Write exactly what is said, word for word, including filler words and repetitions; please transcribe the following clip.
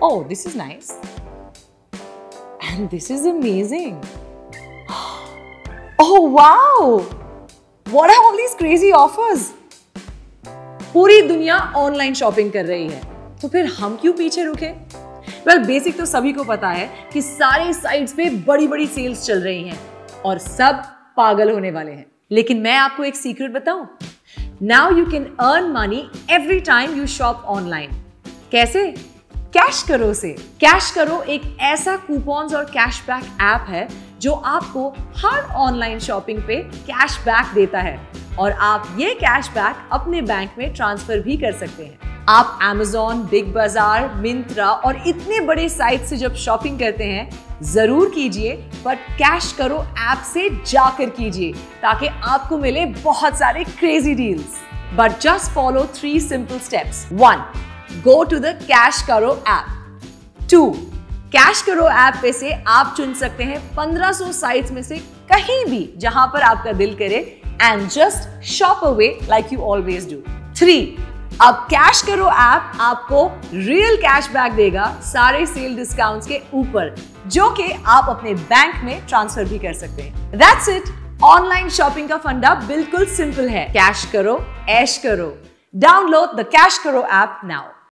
Oh, this is nice. And this is amazing. Oh wow! What are all these crazy offers? पूरी दुनिया online shopping कर रही है, तो फिर हम क्यों पीछे रुके? वेल, बेसिक तो सभी को पता है कि सारे साइट्स पे बड़ी बड़ी सेल्स चल रही हैं और सब पागल होने वाले हैं। लेकिन मैं आपको एक सीक्रेट बताऊं? Now you can earn money every time you shop online. कैसे? कैश करो से। कैश करो एक ऐसा कूपन्स और कैशबैक ऐप है जो आपको हर ऑनलाइन शॉपिंग पे कैशबैक देता है और आप ये कैशबैक अपने बैंक में ट्रांसफर भी कर सकते हैं। आप Amazon, बिग बाजार, मिंत्रा और इतने बड़े साइट से जब शॉपिंग करते हैं, जरूर कीजिए, बट कैश करो ऐप से जाकर कीजिए ताकि आपको मिले बहुत सारे crazy deals. But just follow three simple steps. One, go to the Cash Karo app. Two, Cash Karo app पे से आप चुन सकते हैं पंद्रह सौ साइट्स में से कहीं भी जहां पर आपका दिल करे and just shop away like you always do. Three, अब कैश करो ऐप आपको रियल कैशबैक देगा सारे सेल डिस्काउंट्स के ऊपर, जो कि आप अपने बैंक में ट्रांसफर भी कर सकते हैं। That's it. ऑनलाइन शॉपिंग का फंडा बिल्कुल सिंपल है। कैश करो, ऐश करो। Download the Cash Karo app now.